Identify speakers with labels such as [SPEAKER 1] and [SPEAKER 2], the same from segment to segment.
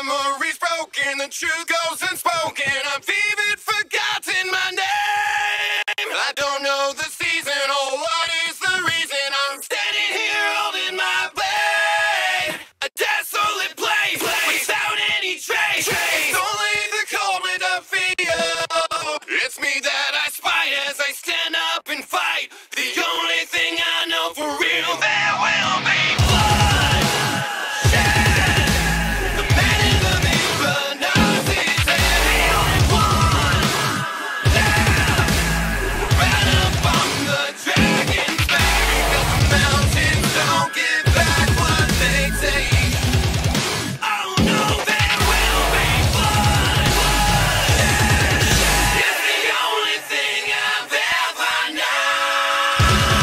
[SPEAKER 1] Memories broken, the truth goes unspoken. I've even forgotten my name. I don't know the season or what is the reason I'm standing here holding my blade. A desolate place without any trace. It's only the cold wind of fear. It's me that I spy as I stand up and fight. The only thing I know for real, there will be blood. The man in the mirror knows his head. The only one left. Right up on the dragon's back. Because the mountains don't give back what they take. Oh no, there will be blood. It's the only thing I've ever known.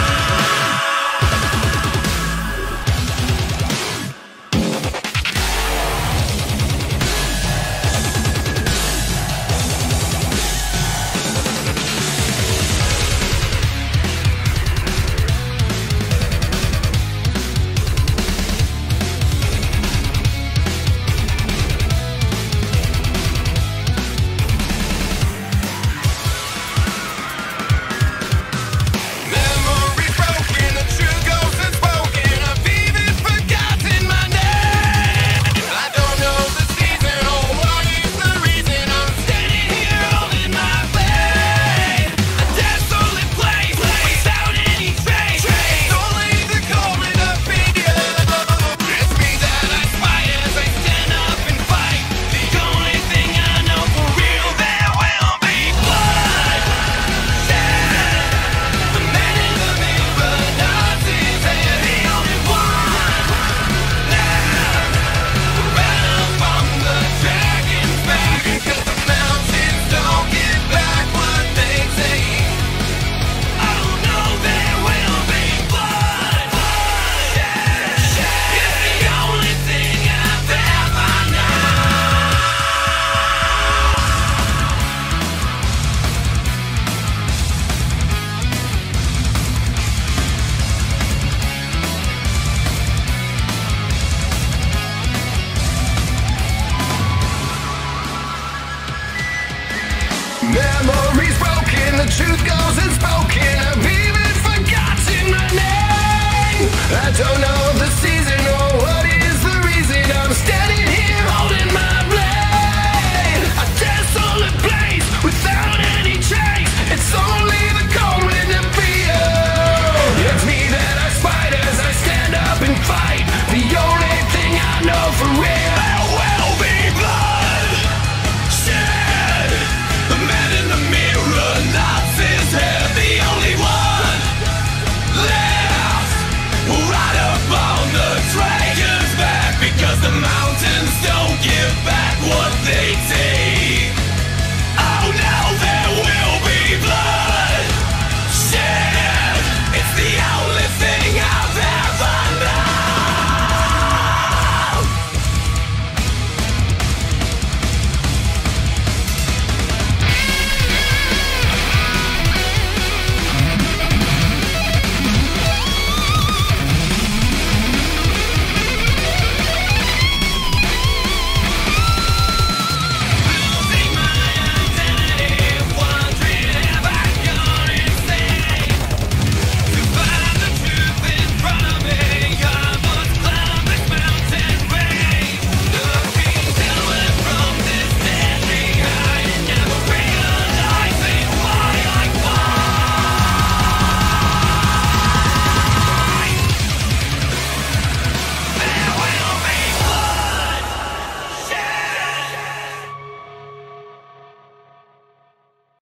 [SPEAKER 1] Memories broken, the truth goes unspoken. I've even forgotten my name. I don't know the season or what is the reason I'm standing here holding my blade. A desolate place without any trace. It's only the cold wind of fear. It's me that I spy as I stand up and fight. The only thing I know for real, there will be blood. The man in the mirror nods his head. The only one left. Right up on the dragon's back. Because the mountains don't give back what they take. Oh no, there will be blood. It's the only thing I've ever known. Memories broken, the truth goes unspoken. I've even forgotten my name. I don't know the season or what is the reason I'm standing here holding my blade. A desolate place without any trace. It's only the cold wind of fear. It's me that I spy as I stand up and fight. The only thing I know for real, there will be blood shed. The man in the mirror nods his head. The only one left. Right up on the dragon's back. Because the mountains don't give back what they take. Oh no,